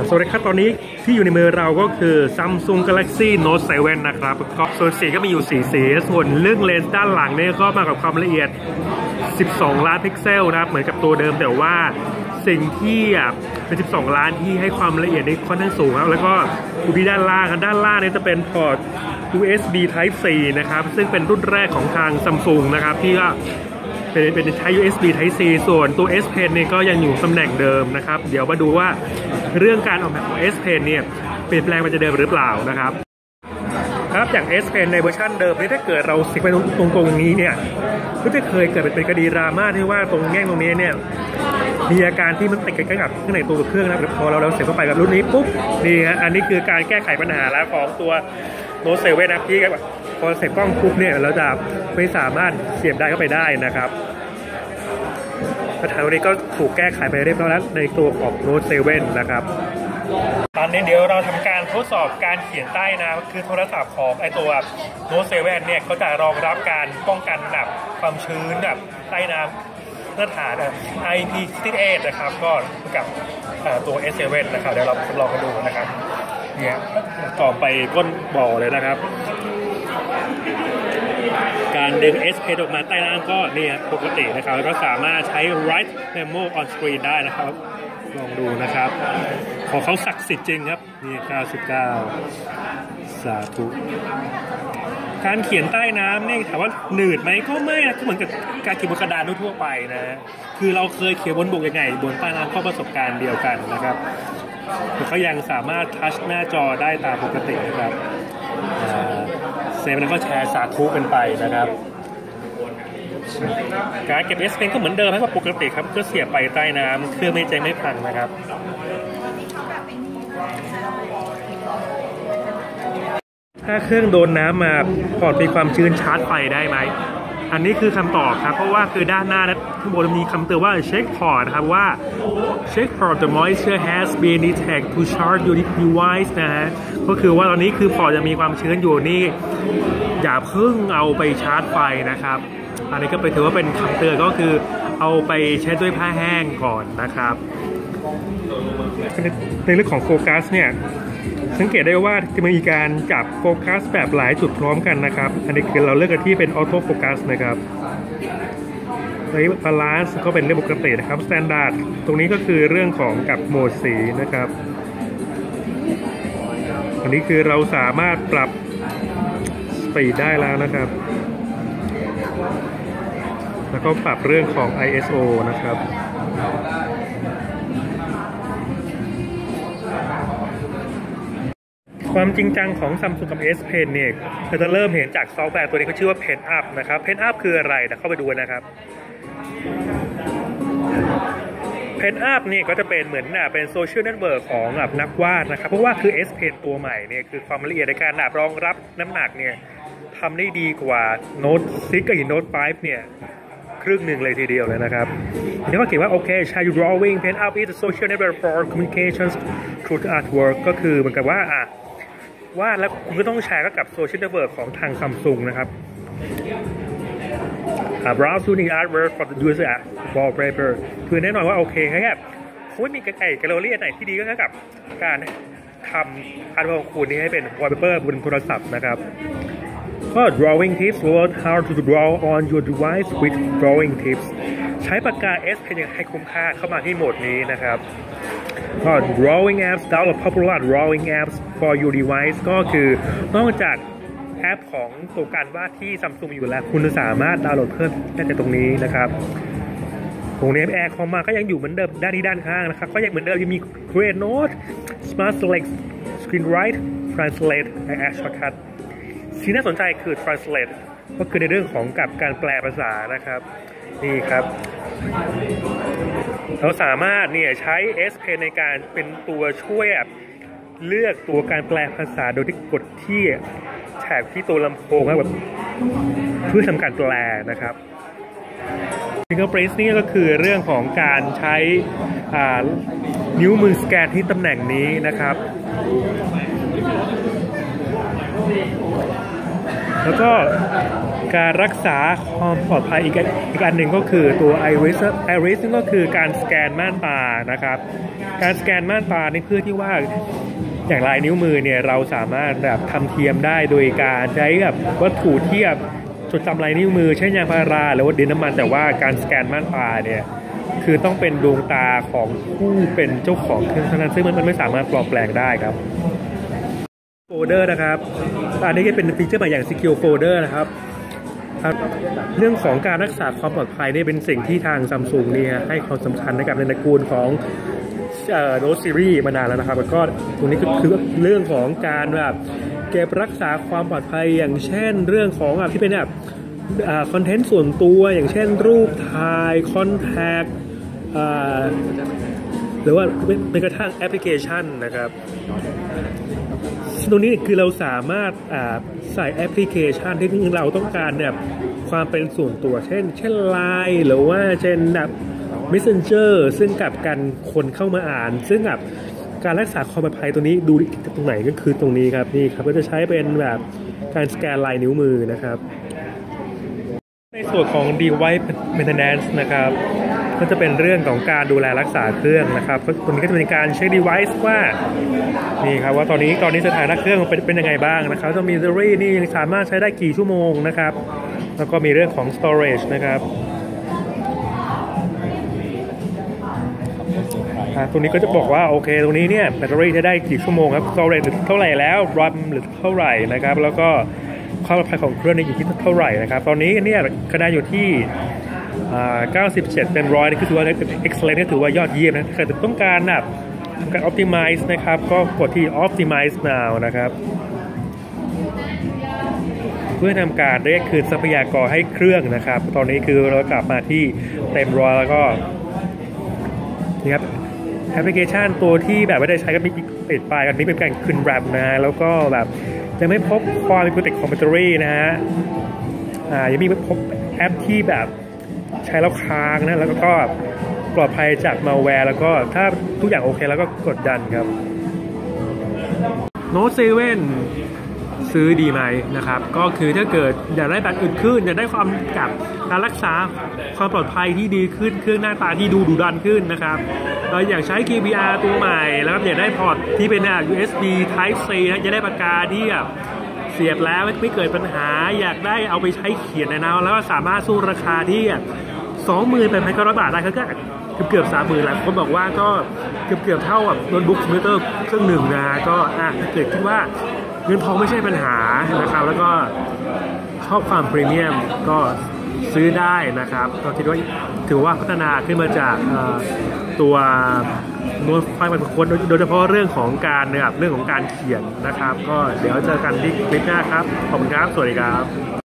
สวัสดีครับตอนนี้ที่อยู่ในมือเราก็คือ Samsung Galaxy Note 7 นะครับก็ส่วนสีก็มีอยู่4สีส่วนเรื่องเลนส์ด้านหลังเนี่ยก็มากับความละเอียด12 ล้านพิกเซลนะครับเหมือนกับตัวเดิมแต่ว่าสิ่งที่เป็น12 ล้านที่ให้ความละเอียดนี่ค่อนข้างสูงครับแล้วก็ดูที่ด้านล่างเนี่ยจะเป็นพอร์ต USB Type C นะครับซึ่งเป็นรุ่นแรกของทาง Samsung นะครับที่ก็เป็นใช้ USB Type C ส่วนตัว S Pen เนี่ยก็ยังอยู่ตำแหน่งเดิมนะครับเดี๋ยวมาดูว่าเรื่องการออกแบบของ S Pen เนี่ยเปลี่ยนแปลงไปจะเดิมหรือเปล่านะครับครับอย่าง S Pen ในเวอร์ชันเดิมนี่ถ้าเกิดเราสิกไปตรงนี้เนี่ยก็จะเคยเกิดเป็นคดีดราม่าที่ว่าตรงแง่งตรงนี้เนี่ยมีอาการที่มันติดกันกับข้างในตัวเครื่องนะพอเราเสียบเข้าไปกับรุ่นนี้ปุ๊บนี่ฮะอันนี้คือการแก้ไขปัญหาแล้วของตัว Note 7 นะที่พอเสียบกล้องปุ๊บเนี่ยเราจะไม่สามารถเสียบได้เข้าไปได้นะครับปัญหาตรงนี้ก็ถูกแก้ไขไปเรียบร้อยแล้วในตัวของ Note 7 นะครับตอนนี้เดี๋ยวเราทำการทดสอบการเขียนใต้น้ำคือโทรศัพท์ของไอตัว Note 7 เนี่ยเขาจะรองรับการป้องกันแบบความชื้นแบบใต้น้ำมาตรฐาน IP68 นะครับก็กับตัว S7 นะครับเดี๋ยวเราลองกันดูนะครับเนี่ยต่อไปก้นบ่อเลยนะครับการดึง S Pen ออกมาใต้น้ำก็นี่ปกตินะครับแล้วก็สามารถใช้ Write Memo on Screen ได้นะครับลองดูนะครับของเขาศักดิ์สิทธิ์จริงครับนี่99สาธุการเขียนใต้น้ำนี่ถามว่าหนืดไหมก็ไม่นะก็เหมือนกับการเขียนบนกระดานทั่วไปนะคือเราเคยเขียนบนบกยังไงบนใต้น้ำก็ประสบการณ์เดียวกันนะครับเขายังสามารถทัชหน้าจอได้ตามปกตินะครับเซฟแล้วก็แชร์สาธุกันไปนะครับการเก็บ S Pen ก็เหมือนเดิมครับปกติครับก็เสียบไปใต้น้ำเครื่องไม่แจ้งไม่พังนะครับถ้าเครื่องโดนน้ำมาพอร์ตมีความชื้นชาร์จไฟได้ไหมอันนี้คือคำตอบครับเพราะว่าคือด้านหน้าข้างบนมีคำเตือนว่า check port นะครับว่า check port the moisture has been detected to charge your device นะฮะก็คือว่าตอนนี้คือพอร์ตจะมีความชื้นอยู่นี่อย่าเพิ่งเอาไปชาร์จไฟนะครับอันนี้ก็ไปถือว่าเป็นคำเตือนก็คือเอาไปเช็ดด้วยผ้าแห้งก่อนนะครับในเรื่องของโฟกัสเนี่ยสังเกตได้ว่าจะมีการจับโฟกัสแบบหลายจุดพร้อมกันนะครับอันนี้คือเราเลือกกันที่เป็นออโต้โฟกัสนะครับในบาลานซ์ก็เป็นเรื่องปกตินะครับสแตนดาร์ดตรงนี้ก็คือเรื่องของกับโหมดสีนะครับอันนี้คือเราสามารถปรับสปีดได้แล้วนะครับแล้วก็ปรับเรื่องของ ISO นะครับความจริงจังของ Samsung กับ S Pen เนี่ยเราจะเริ่มเห็นจากซอฟต์แวร์ตัวนี้เขาชื่อว่า Pen Up นะครับ Pen Up คืออะไรนะเข้าไปดูนะครับ Pen Up เนี่ยก็จะเป็นเหมือนเป็นโซเชียลเน็ตเวิร์กของนักวาดนะครับเพราะว่าคือ S Pen ตัวใหม่เนี่ยคือความละเอียดในการรองรับน้ำหนักเนี่ยทำได้ดีกว่า Note 6 กับ Note 5 เนี่ยครึ่งหนึ่งเลยทีเดียวเลยนะครับนี่ก็เขียนว่าโอเคใช้ drawing Pen Up is a social network for communications through artwork ก็คือเหมือนกับว่าวาดแล้วคุณก็ต้องแชร์กับโซเชียลเน็ตเวิร์กของทาง Samsung นะครับbrowse using artwork for the user wallpaper คือแน่นอนว่าโอเคครับคุณไม่มีแกลเลอรี่ไหนที่ดีก็เท่ากับการทำอาร์ตของคุณนี้ให้เป็น wallpaper บนโทรศัพท์นะครับก็ drawing tips learn how to draw on your device with drawing tips ใช้ปากกา S Pen ให้คุ้มค่าเข้ามาที่โหมดนี้นะครับก็ drawing apps download popular drawing apps for your device ก็คือนอกจากแอปของตัวการวาดที่ Samsung อยู่แล้วคุณสามารถดาวน์โหลดเพิ่มได้จากตรงนี้นะครับตรงนี้แอร์คอมมาก็ยังอยู่เหมือนเดิมด้านนี้ด้านข้างนะครับก็ยังเหมือนเดิมยังมี Create Note Smart Select Screen Write Translate และ Add Shortcutที่น่าสนใจคือ translate ก็คือในเรื่องของกับการแปลภาษานะครับนี่ครับเราสามารถเนี่ยใช้ S Pen ในการเป็นตัวช่วยเลือกตัวการแปลภาษาโดยที่กดที่แถบที่ตัวลำโพงแบบเพื่อทำการแปลนะครับ Fingerprint นี่ก็คือเรื่องของการใช้นิ้วมือสแกนที่ตำแหน่งนี้นะครับแล้วก็การรักษาความปลอดภัยอีกอันหนึ่งก็คือตัว iris ซึ่งก็คือการสแกนม่านตานะครับการสแกนม่านตานี่เพื่อที่ว่าอย่างลายนิ้วมือเนี่ยเราสามารถแบบทำเทียมได้โดยการใช้แบบวัตถุเทียบจดจำลายนิ้วมือเช่นยางพาราหรือว่าดินน้ำมันแต่ว่าการสแกนม่านตาเนี่ยคือต้องเป็นดวงตาของผู้เป็นเจ้าของเครื่องเท่านั้นซึ่งมันไม่สามารถปลอมแปลงได้ครับโฟลเดอร์นะครับอันนี้จะเป็นฟีเจอร์ใหม่อย่าง Secure Folder นะครับเรื่องของการรักษาความปลอดภัยนี่เป็นสิ่งที่ทาง Samsung เนี่ยให้ความสำคัญในตระกูลของNote Series มานานแล้วนะครับแล้วก็ตรงนี้ก็คือเรื่องของการแบบเก็บรักษาความปลอดภัยอย่างเช่นเรื่องของที่เป็นแบบคอนเทนต์ส่วนตัวอย่างเช่นรูปถ่ายคอนแทคหรือว่าเป็นกระทั่งแอปพลิเคชันนะครับตรงนี้คือเราสามารถใส่แอปพลิเคชันที่เราต้องการแบบความเป็นส่วนตัวเช่น Line หรือว่าเช่นแบบ Messenger ซึ่งกับการคนเข้ามาอ่านซึ่งกับการรักษาความปลอดภัยตัวนี้ดูตรงไหนก็คือตรงนี้ครับนี่ครับก็จะใช้เป็นแบบการสแกนลายนิ้วมือนะครับในส่วนของ device maintenance นะครับก็จะเป็นเรื่องของการดูแลรักษาเครื่องนะครับตรงนี้ก็จะเป็นการเช็ค device ว่านี่ครับว่าตอนนี้สถานะเครื่องเป็นยังไงบ้างนะครับจะมี battery นี่สามารถใช้ได้กี่ชั่วโมงนะครับแล้วก็มีเรื่องของ storage นะครับตรงนี้ก็จะบอกว่าโอเคตรงนี้เนี่ยแบตเตอรี่ใช้ได้กี่ชั่วโมงครับ storage เท่าไหร่แล้ว RAM หรือเท่าไหร่นะครับแล้วก็ความปลอดภัยของเครื่องนี้อยู่ที่เท่าไหร่นะครับตอนนี้เนี่ยคะแนนอยู่ที่97เต็ม100นี่คือถือว่า excellent นี่ถือว่ายอดเยี่ยมนะถ้าต้องการแบบทำการ optimize นะครับก็กดที่ optimize now นะครับเพื่อทำการเรียกคืนทรัพยากรให้เครื่องนะครับตอนนี้คือเรากลับมาที่เต็ม100แล้วก็นี่ครับแอปพลิเคชันตัวที่แบบไม่ได้ใช้ก็มีติดไปกันนี้เป็นการคืนแรมนะฮะแล้วก็แบบจะไม่พบความเป็นโปรเทคของแบตเตอรี่นะฮะยังมีพบแอปที่แบบใช้แล้วค้างนะแล้วก็ปลอดภัยจากมัลแวร์แล้วก็ถ้าทุกอย่างโอเคแล้วก็กดดันครับ Note 7 ซื้อดีไหมนะครับก็คือถ้าเกิดอยากได้แบตอึดขึ้นอยากได้ความกับการรักษาความปลอดภัยที่ดีขึ้นเครื่องหน้าตาที่ดูดุดันขึ้นนะครับอยากใช้ KBR ตัวใหม่แล้วอยากได้พอร์ตที่เป็น USB Type C นะจะได้ปากกาที่เสียบแล้วไม่เกิดปัญหาอยากได้เอาไปใช้เขียนในน้ำแล้วก็สามารถสู้ราคาที่28,900 บาทได้ก็เกือบ 30,000 หลายคนบอกว่าก็เกือบเท่ากับโน้ตบุ๊กคอมพิวเตอร์เครื่องหนึ่งนะก็ถ้าเกิดคิดว่าเงินทองไม่ใช่ปัญหานะครับแล้วก็ชอบความพรีเมียมก็ซื้อได้นะครับก็คิดว่าถือว่าพัฒนาขึ้นมาจากตัวโน้ตไฟล์บรรทุกโดยเฉพาะเรื่องของการเรื่องของการเขียนนะครับก็เดี๋ยวเจอกันที่คลิปหน้าครับขอบคุณครับสวัสดีครับ